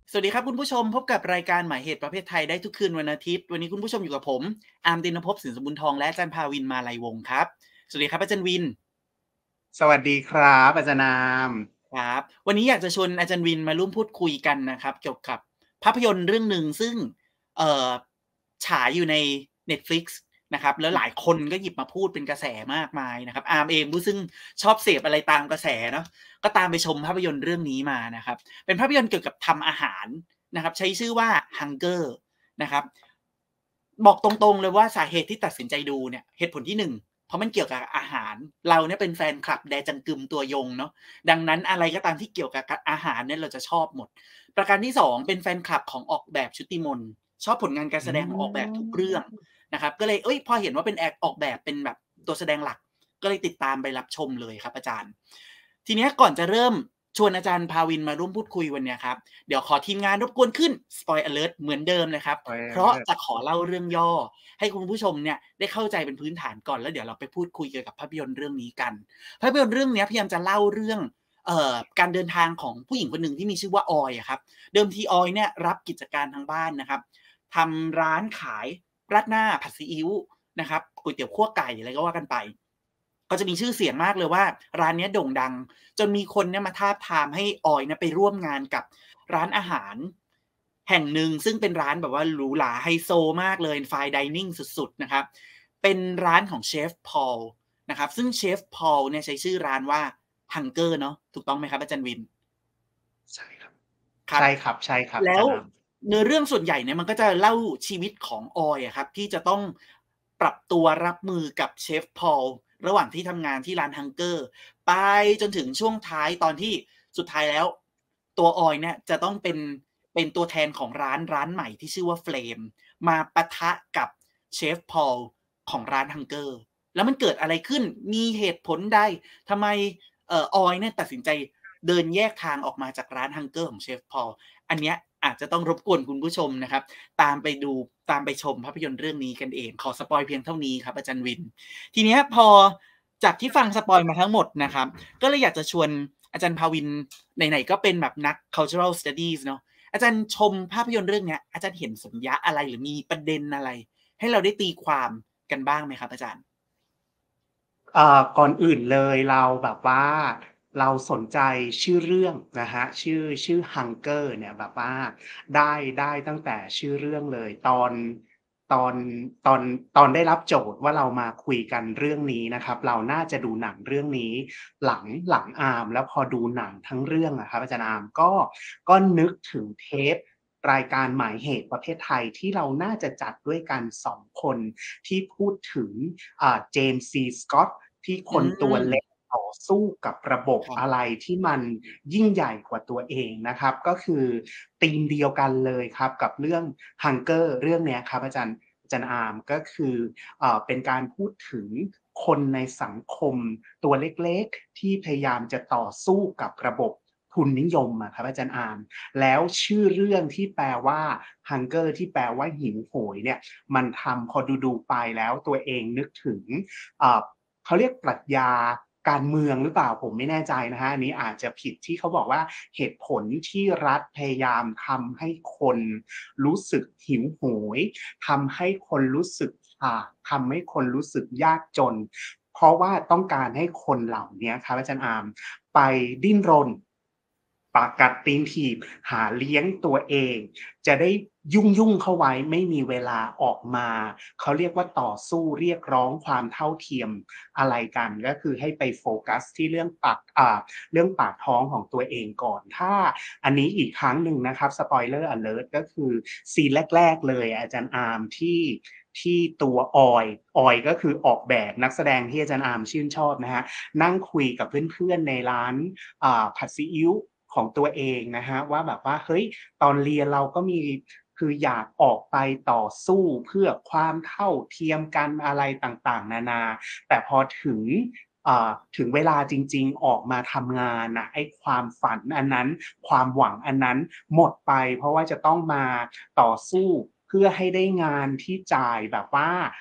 สวัสดีครับคุณผู้ชมพบกับรายการหมายเหตุประเภทไทยได้ทุกคืนวันอาทิตย์วันนี้คุณผู้ชมอยู่กับผมอาร์มตินภพสินสมบุญทองและอาจารย์ภาวินมาลัยวงศ์ครับสวัสดีครับอาจารย์วินสวัสดีครับอาจารย์นามครับวันนี้อยากจะชวนอาจารย์วินมาร่วมพูดคุยกันนะครับเกี่ยวกับภาพยนตร์เรื่องหนึ่งซึ่งเอ่อฉายอยู่ใน Netflix นะครับแล้วหลายคนก็หยิบมาพูดเป็นกระแสมากมายนะครับอาร์มเองผู้ซึ่งชอบเสพอะไรตามกระแสเนาะก็ตามไปชมภาพยนตร์เรื่องนี้มานะครับเป็นภาพยนตร์เกี่ยวกับทำอาหารนะครับใช้ชื่อว่า Hunger นะครับบอกตรงๆเลยว่าสาเหตุที่ตัดสินใจดูเนี่ยเหตุผลที่1เพราะมันเกี่ยวกับอาหารเราเนี่ยเป็นแฟนคลับแดจังกึมตัวยงเนาะดังนั้นอะไรก็ตามที่เกี่ยวกับอาหารเนี่ยเราจะชอบหมดประการที่2เป็นแฟนคลับของออกแบบชุติมนชอบผลงานการอืแสดงของออกแบบทุกเรื่องมนะครับก็เลยพอเห็นว่าเป็นออกแบบเป็นแบบตัวแสดงหลักก็เลยติดตามไปรับชมเลยครับอาจารย์ทีเนี้ยก่อนจะเริ่มชวนอาจารย์ภาวินมาร่วมพูดคุยวันเนี้ยครับเดี๋ยวขอทีมงานรบกวนขึ้น Spoil Alert เหมือนเดิมเลยครับโอ๊ยเพราะจะขอเล่าเรื่องย่อให้คุณผู้ชมเนี่ยได้เข้าใจเป็นพื้นฐานก่อนแล้วเดี๋ยวเราไปพูดคุยเกี่ยวกับภาพยนตร์เรื่องนี้กันภาพยนตร์เรื่องเนี้ยพยายามจะเล่าเรื่องการเดินทางของผู้หญิงคนหนึ่งที่มีชื่อว่าออยอะครับเดิมทีออยเนี่ยรับกิจการทางบ้านนะครับทำร้านขายราดหน้าผัดซีอิ๊วนะครับก๋วยเตี๋ยวคั่วไก่อะไรก็ว่ากันไปก็จะมีชื่อเสียงมากเลยว่าร้านเนี้ยโด่งดังจนมีคนเนี่ยมาทาบทามให้ออยเนี่ยไปร่วมงานกับร้านอาหารแห่งหนึ่งซึ่งเป็นร้านแบบว่าหรูหราไฮโซมากเลย Fine Dining สุดๆนะครับเป็นร้านของเชฟพอลนะครับซึ่งเชฟพอลเนี่ยใช้ชื่อร้านว่า Hunger เนาะถูกต้องไหมครับอาจารย์วินใช่ครับครับใช่ครับใช่ครับอาแล้วจารย์นามเนื้อเรื่องส่วนใหญ่เนี่ยมันก็จะเล่าชีวิตของออยอะครับที่จะต้องปรับตัวรับมือกับเชฟพอลระหว่างที่ทำงานที่ร้าน Hunger ไปจนถึงช่วงท้ายตอนที่สุดท้ายแล้วตัวออยเนี่ยจะต้องเป็นตัวแทนของร้านใหม่ที่ชื่อว่า Flame มาปะทะกับเชฟพอลของร้าน Hunger แล้วมันเกิดอะไรขึ้นมีเหตุผลใดทำไมออยเนี่ยตัดสินใจเดินแยกทางออกมาจากร้าน Hunger ของเชฟพอลอันเนี้ยอาจจะต้องรบกวนคุณผู้ชมนะครับตามไปดูตามไปชมภาพยนตร์เรื่องนี้กันเองขอสปอยเพียงเท่านี้ครับอาจารย์วินทีเนี้ยพอจากที่ฟังสปอยมาทั้งหมดนะครับก็เลยอยากจะชวนอาจารย์ภาวินไหนๆก็เป็นแบบนัก cultural studies เนาะอาจารย์ชมภาพยนตร์เรื่องเนี้ยอาจารย์เห็นสัญญาอะไรหรือมีประเด็นอะไรให้เราได้ตีความกันบ้างไหมครับอาจารย์ก่อนอื่นเลยเราแบบว่าเราสนใจชื่อเรื่องนะครับชื่อ Hunger เนี่ยแบบว่าได้ตั้งแต่ชื่อเรื่องเลยตอนตอนตอนได้รับโจทย์ว่าเรามาคุยกันเรื่องนี้นะครับเราน่าจะดูหนังเรื่องนี้หลังอาร์มแล้วพอดูหนังทั้งเรื่องอะครับอาจารย์อาร์มก็นึกถึงเทปรายการหมายเหตุประเภทไทยที่เราน่าจะจัดด้วยกัน2คนที่พูดถึงเจมส์ C. Scott ที่คอืนตัวมเล็กต่อสู้กับระบบครับอะไรที่มันยิ่งใหญ่กว่าตัวเองนะครับก็คือธีมเดียวกันเลยครับกับเรื่อง Hunger เรื่องเนี้ยครับอาจารย์อาร์มก็คือเป็นการพูดถึงคนในสังคมตัวเล็กๆที่พยายามจะต่อสู้กับระบบทุนนิยมอะครับอาจารย์อาร์มแล้วชื่อเรื่องที่แปลว่า Hunger ที่แปลว่าหิวโหยเนี่ยมันทำพอดูๆไปแล้วตัวเองนึกถึงอ่า เขาเรียกปรัชญาการเมืองหรือเปล่าผมไม่แน่ใจนะครับอันนี้อาจจะผิดที่เขาบอกว่าเหตุผลที่รัฐพยายามทำให้คนรู้สึกหิวโหยทำให้คนรู้สึกทำให้คนรู้สึกยากจนเพราะว่าต้องการให้คนเหล่าเนี้ยครับอาจารย์อาร์มไปดิ้นรนปากกัดตีนถีบหาเลี้ยงตัวเองจะได้ยุ่งเข้าไว้ไม่มีเวลาออกมาเขาเรียกว่าต่อสู้เรียกร้องความเท่าเทียมอะไรกันก็คือให้ไปโฟกัสที่เรื่องปากท้องของตัวเองก่อนถ้าอันนี้อีกครั้งหนึ่งนะครับ Spoiler Alert ก็คือซีนแรกๆเลยอาจารย์อาร์มที่ตัวออยก็คือออกแบบนักแสดงที่อาจารย์อาร์มชื่นชอบนะฮะนั่งคุยกับเพื่อนๆในร้านผัดซีอิ๊วของตัวเองนะฮะว่าแบบว่าเฮ้ยตอนเรียนเราก็มีคืออยากออกไปต่อสู้เพื่อความเท่าเทียมกันอะไรต่างๆนานาแต่พอถึงเวลาจริงๆออกมาทำงานน่ะไอ้ความฝันอันนั้นความหวังอันนั้นหมดไปเพราะว่าจะต้องมาต่อสู้เพื่อให้ได้งานที่จ่ายแบบว่า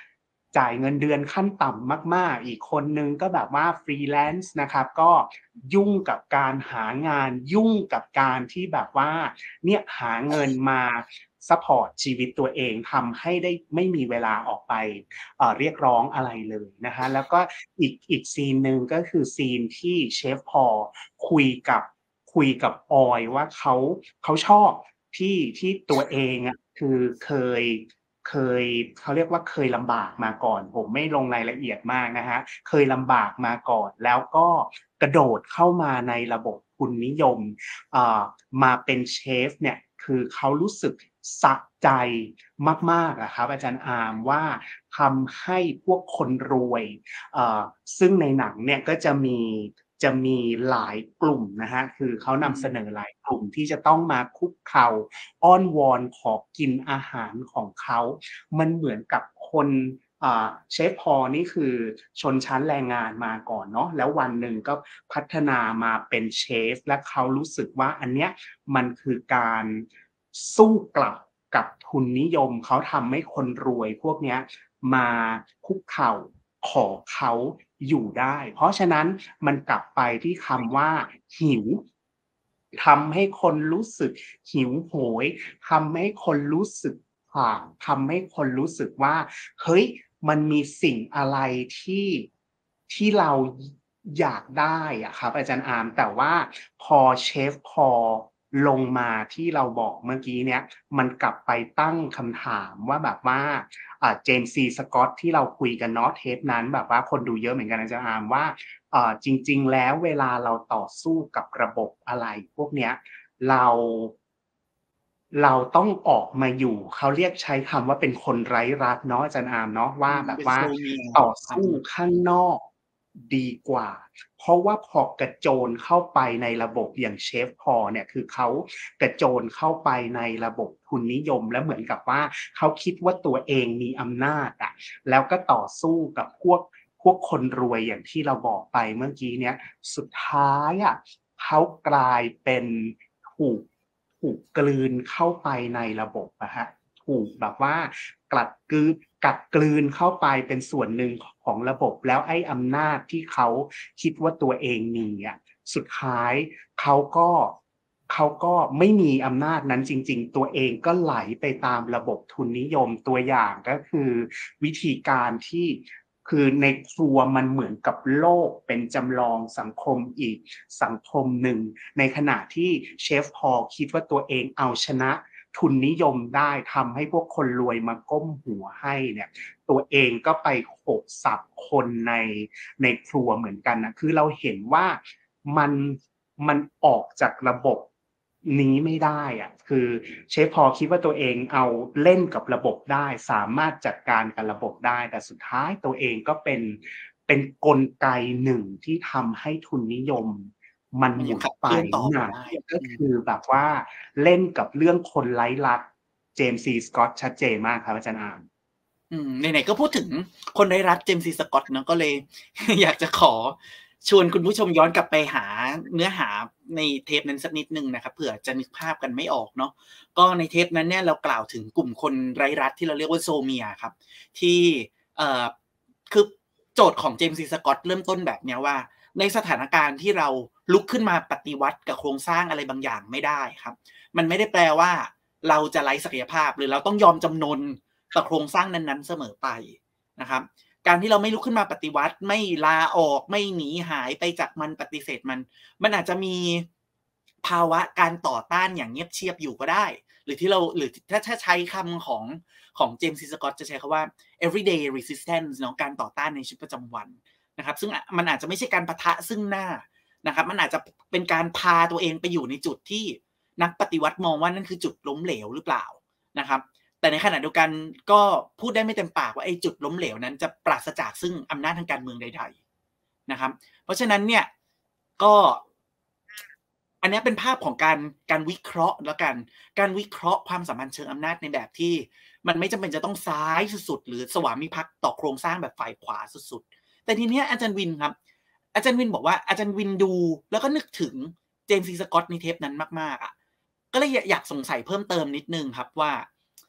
จ่ายเงินเดือนขั้นต่ำมากๆอีกคนหนึ่งก็แบบว่า Freelance นะครับก็ยุ่งกับการหางานยุ่งกับการที่แบบว่าเนี่ยหาเงินมาซัปพอร์ตชีวิตตัวเองทำให้ได้ไม่มีเวลาออกไปเรียกร้องอะไรเลยนะคะแล้วก็อีกซีนหนึ่งก็คือซีนที่เชฟพอลคุยกับคุยกับออยว่าเขาชอบที่ตัวเองอะคือเคยเขาเรียกว่าเคยลำบากมาก่อนผมไม่ลงรายละเอียดมากนะครับเคยลำบากมาก่อนแล้วก็กระโดดเข้ามาในระบบทุนนิยมอ่ามาเป็นเชฟเนี่ยคือเขารู้สึกสะใจมากๆอะครับอาจารย์อาร์มว่าทำให้พวกคนรวยซึ่งในหนังเนี่ยก็จะมีหลายกลุ่มนะครับคือเขานำเสนอหลายกลุ่มที่จะต้องมาคุกเข่าอ้อนวอนขอกินอาหารของเขามันเหมือนกับคนเชฟพอลนี่คือชนชั้นแรงงานมาก่อนเนาะแล้ววันหนึ่งก็พัฒนามาเป็นเชฟและเขารู้สึกว่าอันเนี้ยมันคือการสู้กลับกับทุนนิยมเขาทำให้คนรวยพวกเนี้ยมาคุกเข่าขอเขาอยู่ได้เพราะฉะนั้นมันกลับไปที่คำว่าหิวทำให้คนรู้สึกหิวโหยทำให้คนรู้สึกทำให้คนรู้สึกว่าเฮ้ยมันมีสิ่งอะไรที่เราอยากได้อะครับอาจารย์อาร์มแต่ว่าพอเชฟพอลงมาที่เราบอกเมื่อกี้เนี่ยมันกลับไปตั้งคำถามว่าแบบว่าเจมส์ซีสกอตที่เราคุยกันเนาะเทปนั้นแบบว่าคนดูเยอะเหมือนกันอาจารย์อาร์มว่าจริงๆแล้วเวลาเราต่อสู้กับระบบอะไรพวกเนี้ยเราเราต้องออกมาอยู่เขาเรียกใช้คำว่าเป็นคนไร้รัฐเนาะอาจารย์อาร์มเนาะว่าแบบเป็นว่าโซเมียต่อครับสู้ข้างนอกดีกว่าเพราะว่าพอกระโจนเข้าไปในระบบอย่างเชฟพอลเนี่ยคือเขากระโจนเข้าไปในระบบทุนนิยมแล้วเหมือนกับว่าเขาคิดว่าตัวเองมีอำนาจอะแล้วก็ต่อสู้กับพวกคนรวยอย่างที่เราบอกไปเมื่อกี้เนี้ยสุดท้ายอะเขากลายเป็นถูก ถูกกลืนเข้าไปในระบบอะครับถูกแบบว่ากลัดกลืนกัดกลืนเข้าไปเป็นส่วนหนึ่งของระบบแล้วไอ้อำนาจที่เขาคิดว่าตัวเองมีอะสุดท้ายเขาก็เขาก็ไม่มีอำนาจนั้นจริงๆตัวเองก็ไหลไปตามระบบทุนนิยมตัวอย่างก็คือวิธีการที่คือในครัวมันเหมือนกับโลกเป็นจำลองสังคมอีกสังคมหนึ่ง ในขณะที่เชฟพอลคิดว่าตัวเองเอาชนะทุนนิยมได้ทำให้พวกคนรวยมาก้มหัวให้เนี่ยตัวเองก็ไปโขกสับคนในครัวเหมือนกันนะคือเราเห็นว่ามันมันออกจากระบบนี้ไม่ได้อะคือเชฟพอลคิดว่าตัวเองเอาเล่นกับระบบได้สามารถจัดการกับระบบได้แต่สุดท้ายตัวเองก็เป็นกลไกหนึ่งที่ทำให้ทุนนิยม มันมันยังหมุนไปขับเคลื่อนต่อไปหนังได้เนี่ยก็คือแบบว่าเล่นกับเรื่องคนไร้รัฐเจมส์ซีสกอตชัดเจนมากครับอาจารย์อาร์มไหนๆก็พูดถึงคนไร้รัฐเจมส์ซีสกอตเนาะก็เลย อยากจะขอชวนคุณผู้ชมย้อนกลับไปหาเนื้อหาในเทปนั้นสักนิดหนึ่งนะครับเผื่อจะนึกภาพกันไม่ออกเนาะก็ในเทปนั้นเนี่ยเรากล่าวถึงกลุ่มคนไร้รัฐที่เราเรียกว่าโซเมียครับที่เอ่อคือโจทย์ของเจมส์ซีสกอตเริ่มต้นแบบเนี้ยว่าในสถานการณ์ที่เราลุกขึ้นมาปฏิวัติกับโครงสร้างอะไรบางอย่างไม่ได้ครับมันไม่ได้แปลว่าเราจะไร้ศักยภาพหรือเราต้องยอมจำนน ต่อโครงสร้างนั้นๆเสมอไปนะครับการที่เราไม่ลุกขึ้นมาปฏิวัติไม่ลาออกไม่หนีหายไปจากมันปฏิเสธมันอาจจะมีภาวะการต่อต้านอย่างเงียบเชียบอยู่ก็ได้หรือที่เราหรือถ้าใช้คำของเจมส์ซีสกอตจะใช้คำว่า everyday resistance เนาะการต่อต้านในชีวิตประจำวันนะครับซึ่งมันอาจจะไม่ใช่การปะทะซึ่งหน้านะครับมันอาจจะเป็นการพาตัวเองไปอยู่ในจุดที่นักปฏิวัติมองว่านั่นคือจุดล้มเหลวหรือเปล่านะครับ แต่ในขณะเดียวกันก็พูดได้ไม่เต็มปากว่าไอ้จุดล้มเหลวนั้นจะปราศจากซึ่งอำนาจทางการเมืองใดๆนะครับเพราะฉะนั้นเนี่ยก็อันนี้เป็นภาพของการวิเคราะห์แล้วกันการวิเคราะห์ความสัมพันธ์เชิงอำนาจในแบบที่มันไม่จำเป็นจะต้องซ้ายสุดๆหรือสวามิภักดิ์ต่อโครงสร้างแบบฝ่ายขวาสุดๆแต่ทีนี้อาจารย์วินครับอาจารย์วินบอกว่าอาจารย์วินดูแล้วก็นึกถึงเจมส์ซีสกอตในเทปนั้นมากๆอ่ะก็เลยอยากสงสัยเพิ่มเติมนิดนึงครับว่า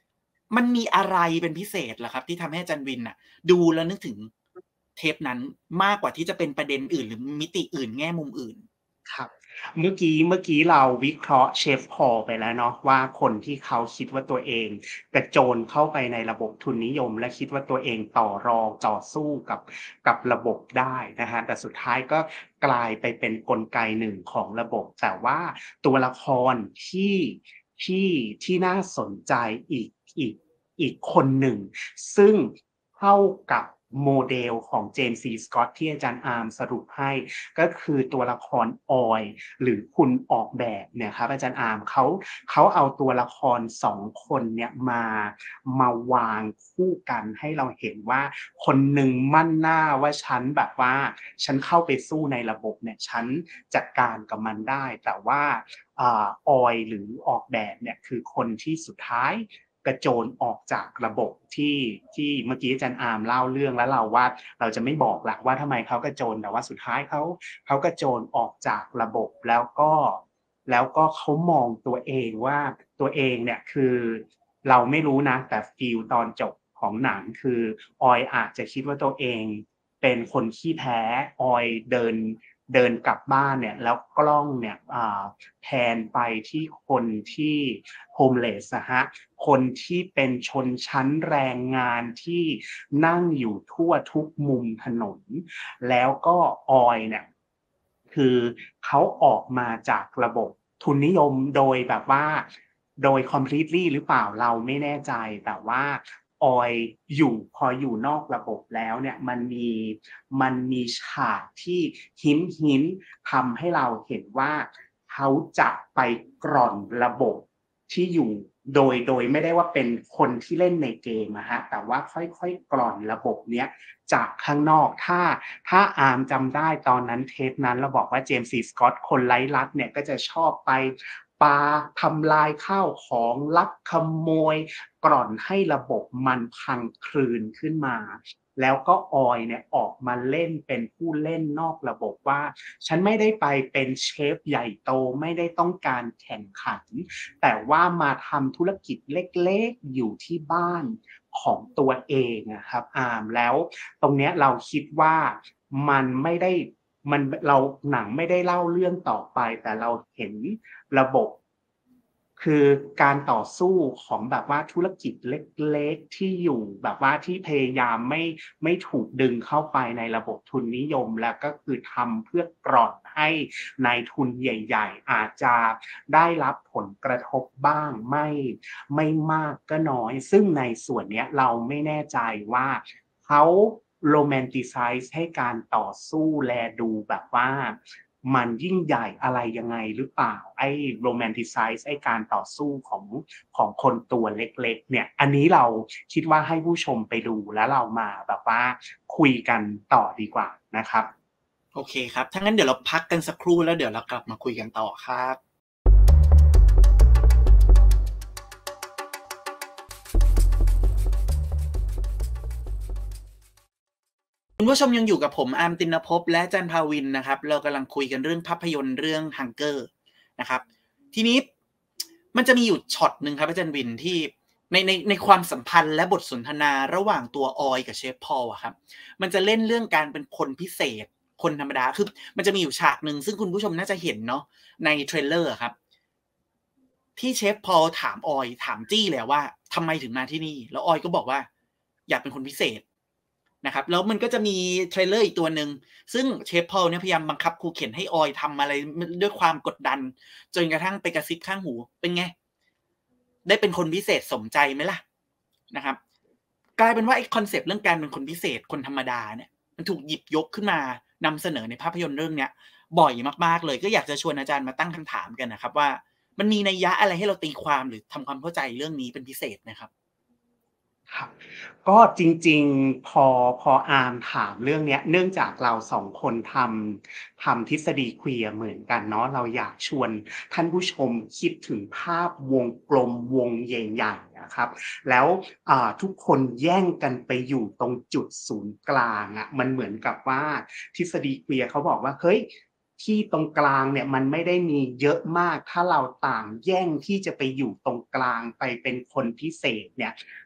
มันมีอะไรเป็นพิเศษเหรอครับที่ทำให้อาจารย์วินน่ะดูแล้วนึกถึงเทปนั้นมากกว่าที่จะเป็นประเด็นอื่นหรือมิติอื่นแง่มุมอื่นครับเมื่อกี้เราวิเคราะห์เชฟพอลไปแล้วเนาะว่าคนที่เขาคิดว่าตัวเองกระโจนเข้าไปในระบบทุนนิยมและคิดว่าตัวเองต่อรองต่อสู้กับระบบได้นะครับแต่สุดท้ายก็กลายไปเป็นกลไกหนึ่งของระบบแต่ว่าตัวละครที่ที่ที่น่าสนใจอีกอีกอีกคนหนึ่งซึ่งเข้ากับโมเดลของ James C. Scott ที่อาจารย์อาร์มสรุปให้ก็คือตัวละครออยหรือคุณออกแบบเนี่ยครับอาจารย์อาร์มเขาเอาตัวละคร2คนเนี่ยมาวางคู่กันให้เราเห็นว่าคนหนึ่งมั่นหน้าว่าฉันแบบว่าฉันเข้าไปสู้ในระบบเนี่ยฉันจัดการกับมันได้แต่ว่าออยหรือออกแบบเนี่ยคือคนที่สุดท้ายกระโจนออกจากระบบที่เมื่อกี้อาจารย์อาร์มเล่าเรื่องแล้วเราจะไม่บอกละว่าทำไมเขากระโจนแต่ว่าสุดท้ายเขากระโจนออกจากระบบแล้วก็เขามองตัวเองว่าตัวเองเนี่ยคือเราไม่รู้นะแต่ฟีลตอนจบของหนังคือออยอาจจะคิดว่าตัวเองเป็นคนขี้แพ้ออยเดินกลับบ้านเนี่ยแล้วกล้องเนี่ยแพนไปที่คนที่โฮมเลสนะฮะคนที่เป็นชนชั้นแรงงานที่นั่งอยู่ทั่วทุกมุมถนนแล้วก็ออยเนี่ยคือเขาออกมาจากระบบทุนนิยมโดยแบบว่าโดย completely หรือเปล่าเราไม่แน่ใจแต่ว่าออยพออยู่นอกระบบแล้วเนี่ยมันมีฉากที่หินทำให้เราเห็นว่าเขาจะไปกร่อนระบบที่อยู่โดยไม่ได้ว่าเป็นคนที่เล่นในเกมนะฮะแต่ว่าค่อยๆกร่อนระบบเนี้ยจากข้างนอกถ้าอาร์มจำได้ตอนนั้นเทปนั้นเราบอกว่าเจมส์ซีสกอตคนไร้ลัดเนี่ยก็จะชอบไปปาทำลายข้าวของลักขโมยกร่อนให้ระบบมันพังคลืนขึ้นมาแล้วก็ออยเนี่ยออกมาเล่นเป็นผู้เล่นนอกระบบว่าฉันไม่ได้ไปเป็นเชฟใหญ่โตไม่ได้ต้องการแข่งขันแต่ว่ามาทำธุรกิจเล็กๆอยู่ที่บ้านของตัวเองนะครับอาร์มแล้วตรงเนี้ยเราคิดว่ามันไม่ได้เราหนังไม่ได้เล่าเรื่องต่อไปแต่เราเห็นระบบคือการต่อสู้ของแบบว่าธุรกิจเล็กๆที่อยู่แบบว่าที่พยายามไม่ถูกดึงเข้าไปในระบบทุนนิยมแล้วก็คือทำเพื่อกร่อนให้นายทุนใหญ่ๆอาจจะได้รับผลกระทบบ้างไม่มากก็น้อยซึ่งในส่วนเนี้ยเราไม่แน่ใจว่าเขาromanticize ให้การต่อสู้แลดูแบบว่ามันยิ่งใหญ่อะไรยังไงหรือเปล่าไอ้ romanticize ไอ้การต่อสู้ของคนตัวเล็กๆเนี่ยอันนี้เราคิดว่าให้ผู้ชมไปดูแล้วเรามาแบบว่าคุยกันต่อดีกว่านะครับโอเคครับถ้างั้นเดี๋ยวเราพักกันสักครู่แล้วเดี๋ยวเรากลับมาคุยกันต่อครับคุณผู้ชมยังอยู่กับผมอาร์มติณภพและจันภาวินนะครับเรากำลังคุยกันเรื่องภาพยนตร์เรื่อง Hunger นะครับทีนี้มันจะมีอยู่ช็อตหนึ่งครับอาจารย์วินที่ในความสัมพันธ์และบทสนทนาระหว่างตัวออยกับเชฟพอลอะครับมันจะเล่นเรื่องการเป็นคนพิเศษคนธรรมดาคือมันจะมีอยู่ฉากหนึ่งซึ่งคุณผู้ชมน่าจะเห็นเนาะในเทรลเลอร์ครับที่เชฟพอลถามออยถามจี้เลยว่าทำไมถึงมาที่นี่แล้วออยก็บอกว่าอยากเป็นคนพิเศษ นะครับแล้วมันก็จะมีเทรลเลอร์อีกตัวหนึ่งซึ่งเชฟพอลเนี่ยพยายามบังคับครูเข็นให้ออยทำอะไรด้วยความกดดันจนกระทั่งไปกระซิบข้างหูเป็นไงได้เป็นคนพิเศษสมใจไหมล่ะนะครับกลายเป็นว่าไอ้คอนเซปต์เรื่องการเป็นคนพิเศษคนธรรมดาเนี่ยมันถูกหยิบยกขึ้นมานำเสนอในภาพยนตร์เรื่องเนี้ยบ่อยมากๆเลยก็อยากจะชวนอาจารย์มาตั้งคำถามกันนะครับว่ามันมีนัยยะอะไรให้เราตีความหรือทำความเข้าใจเรื่องนี้เป็นพิเศษนะครับครับก็จริงๆพออาร์มถามเรื่องเนี้ยเนื่องจากเรา2คนทำทฤษฎีเคลียร์เหมือนกันเนาะเราอยากชวนท่านผู้ชมคิดถึงภาพวงกลมวงใหญ่ๆอะครับแล้วทุกคนแย่งกันไปอยู่ตรงจุดศูนย์กลางอะมันเหมือนกับว่าทฤษฎีเคลียร์เขาบอกว่าเฮ้ยที่ตรงกลางเนี่ยมันไม่ได้มีเยอะมากถ้าเราต่างแย่งที่จะไปอยู่ตรงกลางไปเป็นคนพิเศษเนี่ย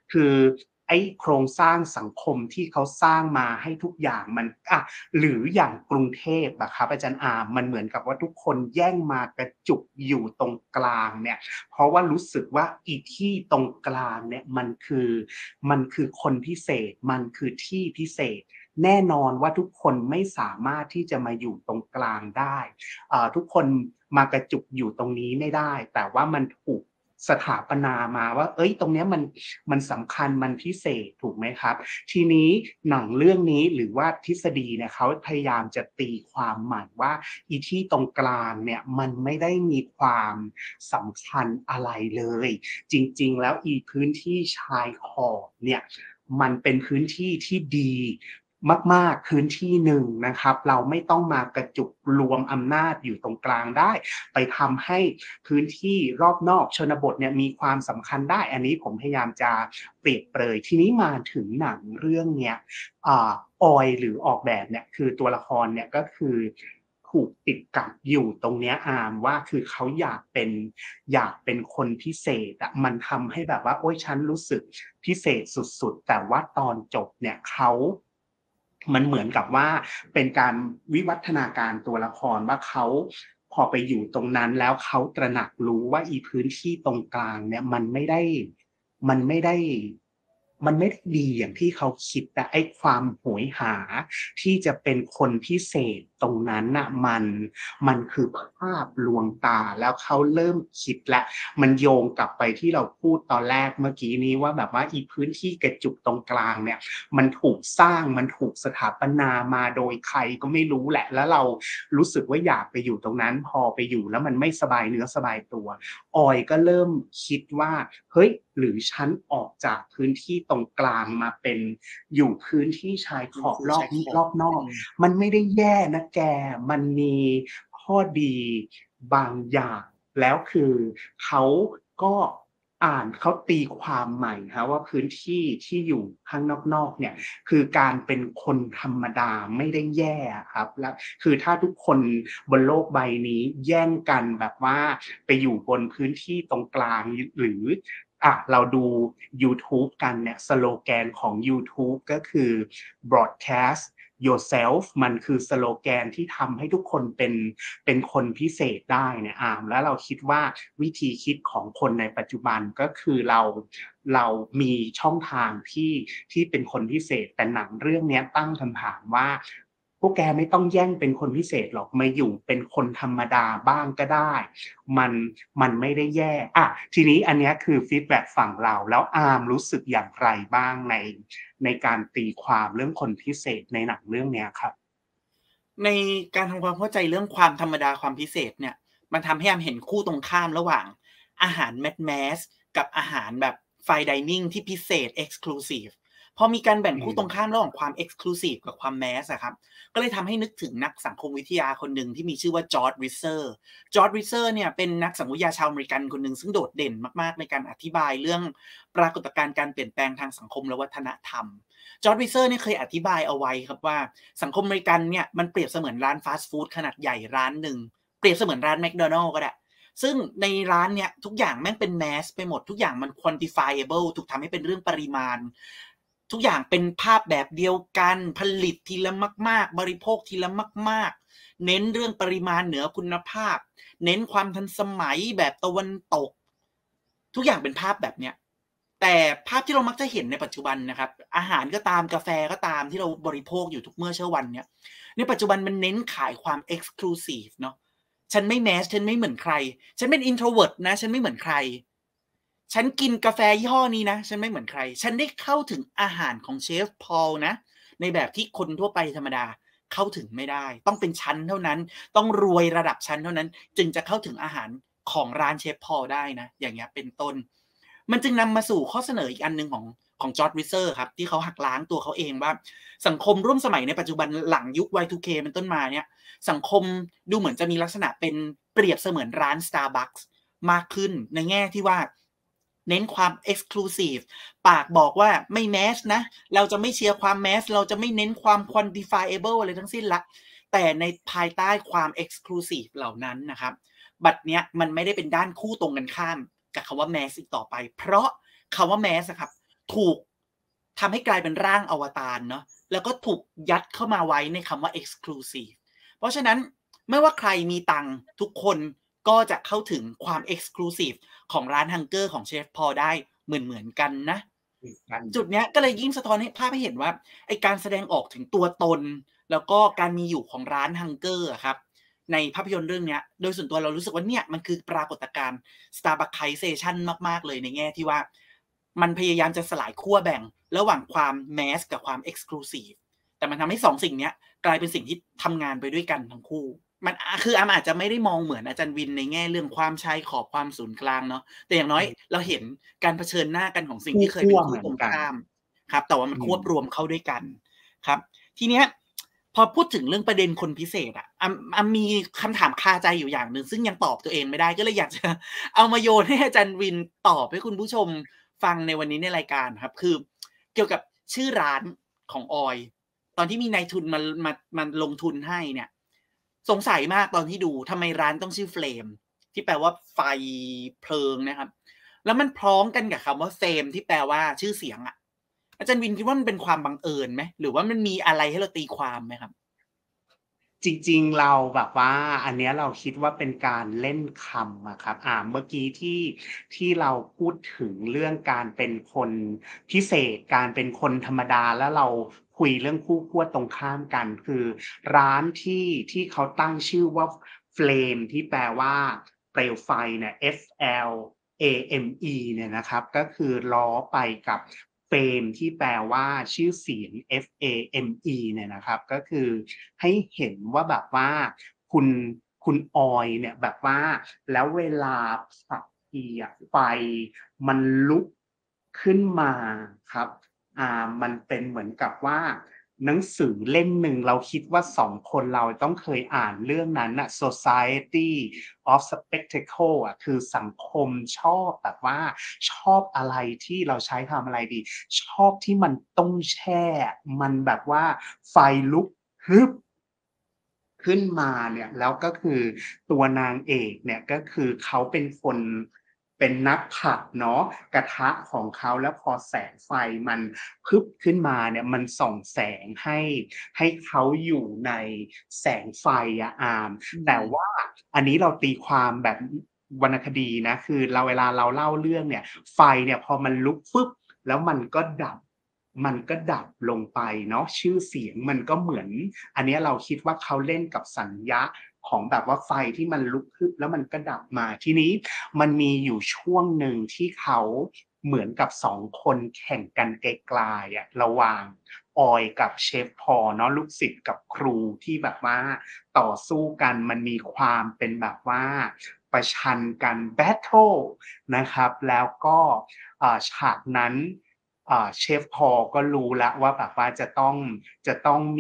คือไอ้โครงสร้างสังคมที่เขาสร้างมาให้ทุกอย่างมันหรืออย่างกรุงเทพอะครับอาจารย์อามันเหมือนกับว่าทุกคนแย่งมากระจุกอยู่ตรงกลางเนี่ยเพราะว่ารู้สึกว่าอีที่ตรงกลางเนี่ยมันคือคนพิเศษมันคือที่พิเศษแน่นอนว่าทุกคนไม่สามารถที่จะมาอยู่ตรงกลางได้ทุกคนมากระจุกอยู่ตรงนี้ไม่ได้แต่ว่ามันถูกสถาปนามาว่าเอ้ยตรงเนี้ยมันสำคัญมันพิเศษถูกไหมครับทีนี้หนังเรื่องนี้หรือว่าทฤษฎีเนี่ยเขาพยายามจะตีความใหม่ว่าอีที่ตรงกลางเนี่ยมันไม่ได้มีความสำคัญอะไรเลยจริงๆแล้วอีพื้นที่ชายขอบเนี่ยมันเป็นพื้นที่ที่ดีมากๆพื้นที่หนึ่งนะครับเราไม่ต้องมากระจุกรวมอำนาจอยู่ตรงกลางได้ไปทำให้พื้นที่รอบนอกชนบทเนี่ยมีความสำคัญได้อันนี้ผมพยายามจะเปรียบเปรยทีนี้มาถึงหนังเรื่องเนี้ยออยหรือออกแบบเนี่ยคือตัวละครเนี่ยก็คือถูกติดกับอยู่ตรงเนี้ยอาร์มว่าคือเขาอยากเป็นคนพิเศษอะมันทำให้แบบว่าโอ๊ยฉันรู้สึกพิเศษสุดๆแต่ว่าตอนจบเนี่ยมันเหมือนกับว่าเป็นการวิวัฒนาการตัวละครว่าเขาพอไปอยู่ตรงนั้นแล้วเขาตระหนักรู้ว่าอีพื้นที่ตรงกลางเนี่ยมันไม่ได้มันไม่ได้ดีอย่างที่เขาคิดแต่ไอ้ความโหยหาที่จะเป็นคนพิเศษตรงนั้นน่ะมันคือภาพลวงตาแล้วเขาเริ่มคิดแล้วมันโยงกลับไปที่เราพูดตอนแรกเมื่อกี้นี้ว่าแบบว่าอีพื้นที่กระจุกตรงกลางเนี่ยมันถูกสร้างมันถูกสถาปนามาโดยใครก็ไม่รู้แหละแล้วเรารู้สึกว่าอยากไปอยู่ตรงนั้นพอไปอยู่แล้วมันไม่สบายเนื้อสบายตัวออยก็เริ่มคิดว่าเฮ้ยหรือฉันออกจากพื้นที่ตรงกลางมาเป็นอยู่พื้นที่ชายขอบรอบนอกมันไม่ได้แย่นะแกมันมีข้อดีบางอย่างแล้วคือเขาก็เขาตีความใหม่ครับว่าพื้นที่ที่อยู่ข้างนอกๆเนี่ยคือการเป็นคนธรรมดาไม่ได้แย่ครับแล้วคือถ้าทุกคนบนโลกใบนี้แย่งกันแบบว่าไปอยู่บนพื้นที่ตรงกลางหรือเราดูยูทูบกันเนี่ยสโลแกนของยูทูบก็คือ broadcast yourself มันคือสโลแกนที่ทำให้ทุกคนเป็นคนพิเศษได้เนี่ยแล้วเราคิดว่าวิธีคิดของคนในปัจจุบันก็คือเรามีช่องทางที่เป็นคนพิเศษแต่หนังเรื่องนี้ตั้งคำถามว่าพวกแกไม่ต้องแย่งเป็นคนพิเศษหรอกมาอยู่เป็นคนธรรมดาบ้างก็ได้มันมันไม่ได้แย่ทีนี้อันนี้คือฟีดแบ็กฝั่งเราแล้วอาร์มรู้สึกอย่างไรบ้างในการตีความเรื่องคนพิเศษในหนังเรื่องนี้ครับในการทำความเข้าใจเรื่องความธรรมดาความพิเศษเนี่ยมันทำให้แอมเห็นคู่ตรงข้ามระหว่างอาหารแมสกับอาหารแบบ Fine Dining ที่พิเศษ Exclusive พอมีการแบ่งคู่ตรงข้ามระหว่างความ Exclusive กับความแมสอะครับก็เลยทำให้นึกถึงนักสังคมวิทยาคนหนึ่งที่มีชื่อว่าจอร์จริสเซอร์เนี่ยเป็นนักสังคมวิทยาชาวอเมริกันคนหนึ่งซึ่งโดดเด่นมากๆในการอธิบายเรื่องปรากฏการณ์การเปลี่ยนแปลงทางสังคมและวัฒนธรรม จอร์จวิเซอร์เนี่ยเคยอธิบายเอาไว้ครับว่าสังคมอเมริกันเนี่ยมันเปรียบเสมือนร้านฟาสต์ฟู้ดขนาดใหญ่ร้านหนึ่งเปรียบเสมือนร้านแมคโดนัลด์ก็ได้ซึ่งในร้านเนี่ยทุกอย่างแม่งเป็นแมสไปหมดทุกอย่างมัน quantifiable ถูกทำให้เป็นเรื่องปริมาณทุกอย่างเป็นภาพแบบเดียวกันผลิตทีละมากๆบริโภคทีละมากๆเน้นเรื่องปริมาณเหนือคุณภาพเน้นความทันสมัยแบบตะวันตกทุกอย่างเป็นภาพแบบเนี้ย แต่ภาพที่เรามักจะเห็นในปัจจุบันนะครับอาหารก็ตามกาแฟก็ตามที่เราบริโภคอยู่ทุกเมื่อเช้าวันเนี่ยในปัจจุบันมันเน้นขายความ exclusive เนาะฉันไม่แมสฉันไม่เหมือนใครฉันเป็น introvert นะฉันไม่เหมือนใครฉันกินกาแฟยี่ห้อนี้นะฉันไม่เหมือนใครฉันได้เข้าถึงอาหารของเชฟพอลนะในแบบที่คนทั่วไปธรรมดาเข้าถึงไม่ได้ต้องเป็นชั้นเท่านั้นต้องรวยระดับชั้นเท่านั้นจึงจะเข้าถึงอาหารของร้านเชฟพอลได้นะอย่างเงี้ยเป็นต้น มันจึงนำมาสู่ข้อเสนออีกอันหนึ่งของจอร์จริสเซอร์ครับที่เขาหักล้างตัวเขาเองว่าสังคมร่วมสมัยในปัจจุบันหลังยุค Y2K เป็นต้นมาเนี่ยสังคมดูเหมือนจะมีลักษณะเป็นเปรียบเสมือนร้าน Starbucks มากขึ้นในแง่ที่ว่าเน้นความ Exclusive ปากบอกว่าไม่แมสนะเราจะไม่เชียร์ความแมสเราจะไม่เน้นความ quantifiable อะไรทั้งสิ้นละแต่ในภายใต้ความ Exclusive เหล่านั้นนะครับบัดเนี้ยมันไม่ได้เป็นด้านคู่ตรงกันข้ามกับคำว่าแมสอีกต่อไปเพราะคำว่าแมสครับถูกทำให้กลายเป็นร่างอวตารเนาะแล้วก็ถูกยัดเข้ามาไว้ในคำว่า exclusive เพราะฉะนั้นไม่ว่าใครมีตังค์ทุกคนก็จะเข้าถึงความ exclusive ของร้านฮังเกอร์ของเชฟพอได้เหมือนกันนะจุดเนี้ยก็เลยยิ่งสะท้อนให้ภาพให้เห็นว่าไอการแสดงออกถึงตัวตนแล้วก็การมีอยู่ของร้านฮังเกอร์ครับในภาพยนตร์เรื่องนี้โดยส่วนตัวเรารู้สึกว่าเนี่ยมันคือปรากฏการณ์ Starbucksization มากๆเลยในแง่ที่ว่ามันพยายามจะสลายขั้วแบ่งระหว่างความแมสกับความ Exclusive แต่มันทำให้2สิ่งนี้กลายเป็นสิ่งที่ทำงานไปด้วยกันทั้งคู่มันคืออาจจะไม่ได้มองเหมือนอาจารย์วินในแง่เรื่องความชายขอบความศูนย์กลางเนาะแต่อย่างน้อยเราเห็นการเผชิญหน้ากันของสิ่งที่เคยเป็นคู่ตรงข้ามครับแต่ว่ามันควบรวมเข้าด้วยกันครับทีเนี้ยพอพูดถึงเรื่องประเด็นคนพิเศษมีคำถามคาใจอยู่อย่างหนึ่งซึ่งยังตอบตัวเองไม่ได้ก็เลยอยากจะเอามาโยนให้อาจารย์วินตอบให้คุณผู้ชมฟังในวันนี้ในรายการครับคือเกี่ยวกับชื่อร้านของออยตอนที่มีนายทุนมาลงทุนให้เนี่ยสงสัยมากตอนที่ดูทำไมร้านต้องชื่อเฟลมที่แปลว่าไฟเพลิงนะครับแล้วมันพร้อมกันกับคำว่าเฟมที่แปลว่าชื่อเสียงอาจารย์วินคิดว่ามันเป็นความบังเอิญไหมหรือว่ามันมีอะไรให้เราตีความไหมครับจริงๆเราแบบว่าอันเนี้ยเราคิดว่าเป็นการเล่นคำอะครับเมื่อกี้ที่เราพูดถึงเรื่องการเป็นคนพิเศษการเป็นคนธรรมดาแล้วเราคุยเรื่องคู่ขั้วตรงข้ามกันคือร้านที่เขาตั้งชื่อว่า Flame ที่แปลว่าเปลวไฟเนี่ย FLAME เนี่ยนะครับก็คือล้อไปกับ Fame ที่แปลว่าชื่อเสียง FAME เนี่ยนะครับก็คือให้เห็นว่าแบบว่าคุณคุณออยเนี่ยแบบว่าแล้วเวลาสักทีไฟมันลุกขึ้นมาครับมันเป็นเหมือนกับว่าหนังสือเล่มหนึ่งเราคิดว่า2คนเราต้องเคยอ่านเรื่องนั้นน่ะ Society of Spectacle คือสังคมชอบแบบว่าชอบอะไรที่เราใช้คำอะไรดีชอบที่มันต้องแช่มันแบบว่าไฟลุกฮึบขึ้นมาเนี่ยแล้วก็คือตัวนางเอกเนี่ยก็คือเขาเป็นคนเป็นนักผัดเนาะกระทะของเขาแล้วพอแสงไฟมันพึบขึ้นมาเนี่ยมันส่องแสงให้เขาอยู่ในแสงไฟแต่ว่าอันนี้เราตีความแบบวรรณคดีนะคือเวลาเราเล่าเรื่องเนี่ยไฟเนี่ยพอมันลุกฟึบแล้วมันก็ดับลงไปเนาะชื่อเสียงมันก็เหมือนอันเนี้ยเราคิดว่าเขาเล่นกับสัญญะของแบบว่าไฟที่มันลุกพรึบแล้วมันก็ดับมาทีนี้มันมีอยู่ช่วงหนึ่งที่เขาเหมือนกับ2คนแข่งกันไกลๆระหว่างออยกับเชฟพอลเนาะลูกศิษย์กับครูที่แบบว่าต่อสู้กันมันมีความเป็นแบบว่าประชันกันแบตเทิลนะครับแล้วก็ฉากนั้น เชฟพอลก็รู้แล้วว่าแบบว่าจะต้องมี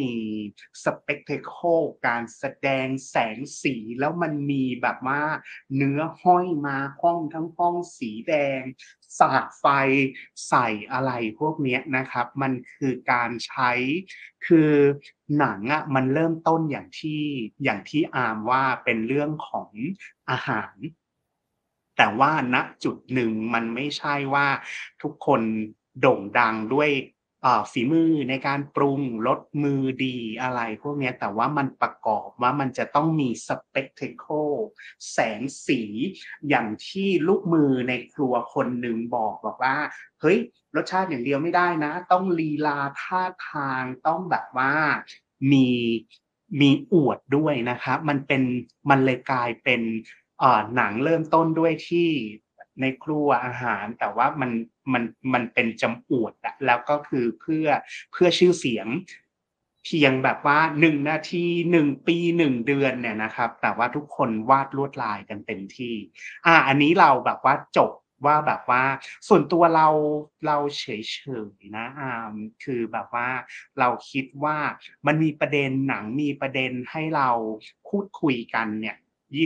spectacle การแสดงแสงสีแล้วมันมีแบบว่าเนื้อห้อยมาห้องทั้งห้องสีแดงสาดไฟใส่อะไรพวกเนี้ยนะครับมันคือการใช้คือหนังมันเริ่มต้นอย่างที่อาร์มว่าเป็นเรื่องของอาหาร แต่ว่าณจุดหนึ่งมันไม่ใช่ว่าทุกคนโด่งดังด้วยฝีมือในการปรุงรสมือดีอะไรพวกเนี้ยแต่ว่ามันประกอบว่ามันจะต้องมี spectacle แสงสีอย่างที่ลูกมือในครัวคนหนึ่งบอกว่าเฮ้ยรสชาติอย่างเดียวไม่ได้นะต้องลีลาท่าทางต้องแบบว่ามีมีอวดด้วยนะครับมันเลยกลายเป็น หนังเริ่มต้นด้วยที่ในครัวอาหารแต่ว่ามันเป็นจำอวดแล้วก็คือเพื่อชื่อเสียงเพียงแบบว่า1นาที1ปี1เดือนเนี่ยนะครับแต่ว่าทุกคนวาดลวดลายกันเต็มที่อันนี้เราแบบว่าจบว่าแบบว่าส่วนตัวเราเฉยๆนะคือแบบว่าเราคิดว่ามันมีประเด็นหนังมีประเด็นให้เราพูดคุยกันเนี่ย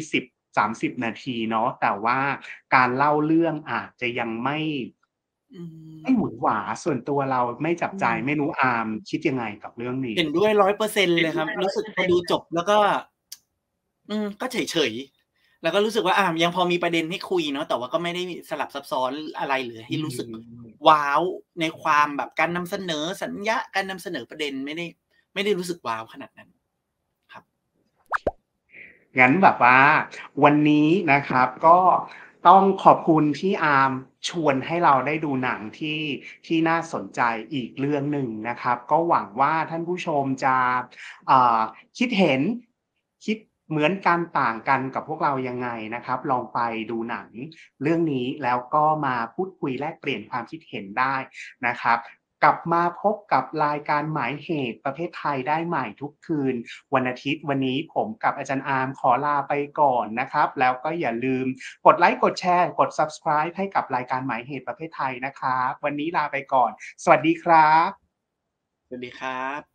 20-30นาทีเนาะแต่ว่าการเล่าเรื่องอาจจะยังอืไม่หวือมหวาส่วนตัวเราไม่จับอืใจไม่มรู้อาร์มคิดยังไงกับเรื่องนี้เห็นด้วย100%เลยครับรู้สึกพอดูจบแล้วก็ก็เฉยๆแล้วก็รู้สึกว่ายังพอมีประเด็นให้คุยเนาะแต่ว่าก็ไม่ได้สลับซับซ้อนอะไรเหลืออืให้รู้สึกมว้าวในความแบบการนำเสนอสัญญาการนำเสนอประเด็นไม่ได้รู้สึกว้าวขนาดนั้นครับงั้นแบบว่าวันนี้นะครับก็ต้องขอบคุณที่อาร์มชวนให้เราได้ดูหนังที่น่าสนใจอีกเรื่องหนึ่งนะครับก็หวังว่าท่านผู้ชมจะอ่าคิดเห็นคิดเหมือนกันต่างกันกับพวกเรายังไงนะครับลองไปดูหนังเรื่องนี้แล้วก็มาพูดคุยแลกเปลี่ยนความคิดเห็นได้นะครับ กลับมาพบกับรายการหมายเหตุประเภทไทยได้ใหม่ทุกคืนวันอาทิตย์วันนี้ผมกับอาจารย์อาร์มขอลาไปก่อนนะครับแล้วก็อย่าลืมกดไลค์กดแชร์กด Subscribe ให้กับรายการหมายเหตุประเภทไทยนะครับวันนี้ลาไปก่อนสวัสดีครับสวัสดีครับ